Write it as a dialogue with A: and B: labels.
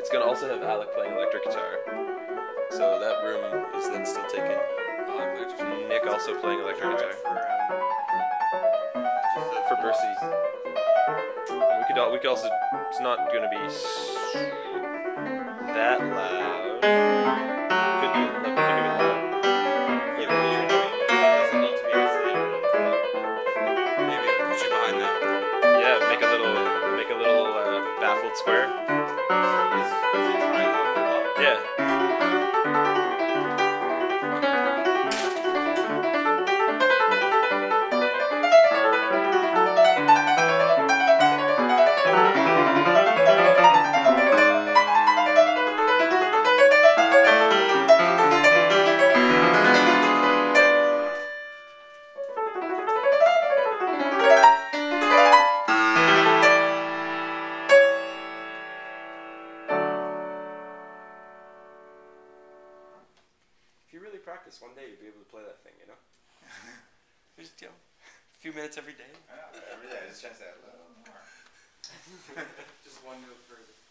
A: It's gonna also have Alec playing electric guitar. So that room is then still taken. Nick also playing electric guitar. For Percy. And we could also. It's not gonna be that loud. Could be like we could do it loud.
B: It doesn't need to be isolated. Maybe put you behind that.
A: Yeah, make a little baffled square.
B: Is it triangle?
A: Yeah. If you really practice, one day you'll be able to play that thing, you know? Just, a few minutes every day.
B: Yeah, every day. Just try to say a little more. Just one note further.